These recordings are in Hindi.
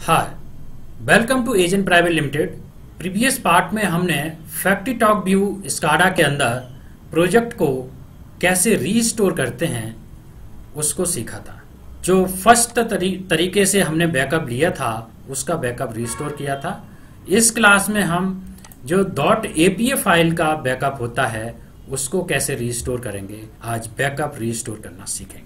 Hi, welcome to agent private limited. Previous part में हमने फैक्टरीटॉक व्यू स्काडा के अंदर प्रोजेक्ट को कैसे रीस्टोर करते हैं उसको सीखा था। जो फर्स्ट तरीके से हमने बैकअप लिया था उसका बैकअप रीस्टोर किया था। इस क्लास में हम जो .apa फाइल का बैकअप होता है उसको कैसे रीस्टोर करेंगे, आज बैकअप रीस्टोर करना सीखेंगे।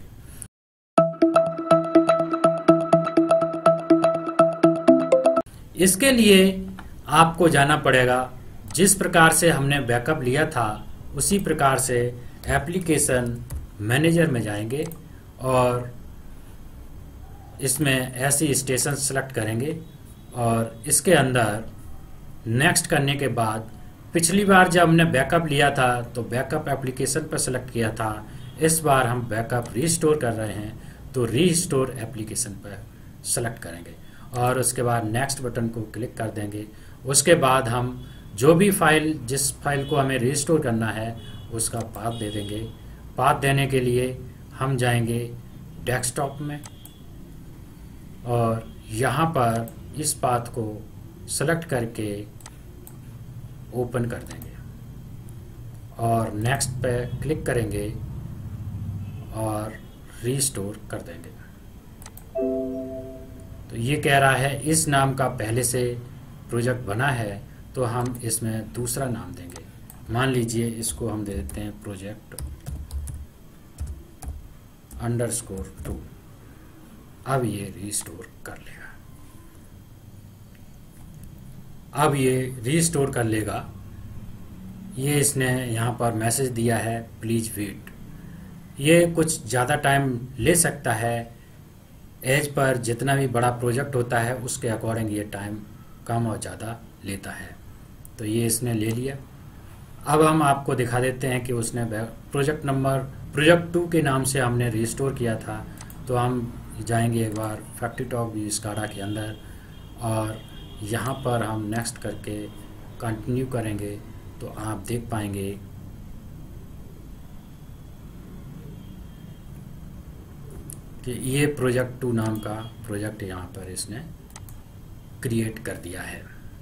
इसके लिए आपको जाना पड़ेगा, जिस प्रकार से हमने बैकअप लिया था उसी प्रकार से एप्लीकेशन मैनेजर में जाएंगे और इसमें ऐसी स्टेशन सेलेक्ट करेंगे और इसके अंदर नेक्स्ट करने के बाद पिछली बार जब हमने बैकअप लिया था तो बैकअप एप्लीकेशन पर सेलेक्ट किया था। इस बार हम बैकअप रीस्टोर कर रहे हैं तो रीस्टोर एप्लीकेशन पर सेलेक्ट करेंगे और उसके बाद नेक्स्ट बटन को क्लिक कर देंगे। उसके बाद हम जो भी फाइल, जिस फाइल को हमें रीस्टोर करना है उसका पाथ दे देंगे। पाथ देने के लिए हम जाएंगे डेस्कटॉप में और यहाँ पर इस पाथ को सेलेक्ट करके ओपन कर देंगे और नेक्स्ट पे क्लिक करेंगे और रीस्टोर कर देंगे। तो ये कह रहा है इस नाम का पहले से प्रोजेक्ट बना है तो हम इसमें दूसरा नाम देंगे। मान लीजिए इसको हम दे देते हैं प्रोजेक्ट _2। अब ये रीस्टोर कर लेगा। अब ये रीस्टोर कर लेगा। ये इसने यहाँ पर मैसेज दिया है प्लीज वेट। ये कुछ ज़्यादा टाइम ले सकता है। एज पर जितना भी बड़ा प्रोजेक्ट होता है उसके अकॉर्डिंग ये टाइम कम और ज़्यादा लेता है। तो ये इसने ले लिया। अब हम आपको दिखा देते हैं कि उसने प्रोजेक्ट 2 के नाम से हमने रीस्टोर किया था। तो हम जाएंगे एक बार फैक्टरीटॉक व्यू स्काडा के अंदर और यहाँ पर हम नेक्स्ट करके कंटिन्यू करेंगे तो आप देख पाएंगे कि ये प्रोजेक्ट 2 नाम का प्रोजेक्ट यहाँ पर इसने क्रिएट कर दिया है।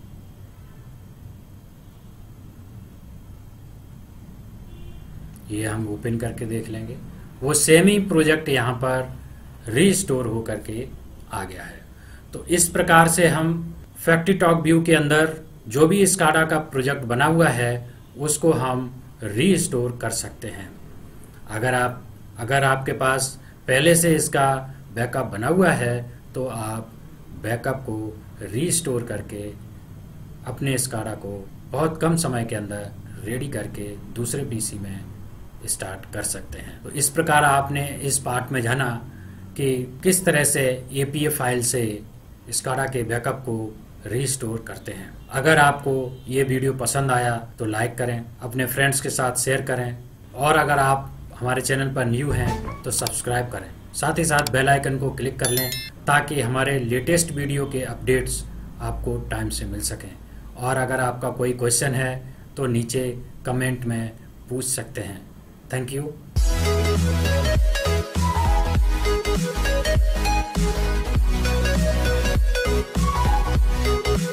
ये हम ओपन करके देख लेंगे। वो सेम ही प्रोजेक्ट यहाँ पर रीस्टोर हो करके आ गया है। तो इस प्रकार से हम फैक्टरीटॉक व्यू के अंदर जो भी स्काडा का प्रोजेक्ट बना हुआ है उसको हम रीस्टोर कर सकते हैं। अगर आपके पास पहले से इसका बैकअप बना हुआ है तो आप बैकअप को रीस्टोर करके अपने स्काडा को बहुत कम समय के अंदर रेडी करके दूसरे पीसी में स्टार्ट कर सकते हैं। तो इस प्रकार आपने इस पार्ट में जाना कि किस तरह से एपीए फाइल से स्काडा के बैकअप को रीस्टोर करते हैं। अगर आपको ये वीडियो पसंद आया तो लाइक करें, अपने फ्रेंड्स के साथ शेयर करें और अगर आप हमारे चैनल पर न्यू हैं तो सब्सक्राइब करें। साथ ही साथ बेल आइकन को क्लिक कर लें ताकि हमारे लेटेस्ट वीडियो के अपडेट्स आपको टाइम से मिल सकें। और अगर आपका कोई क्वेश्चन है तो नीचे कमेंट में पूछ सकते हैं। Thank you.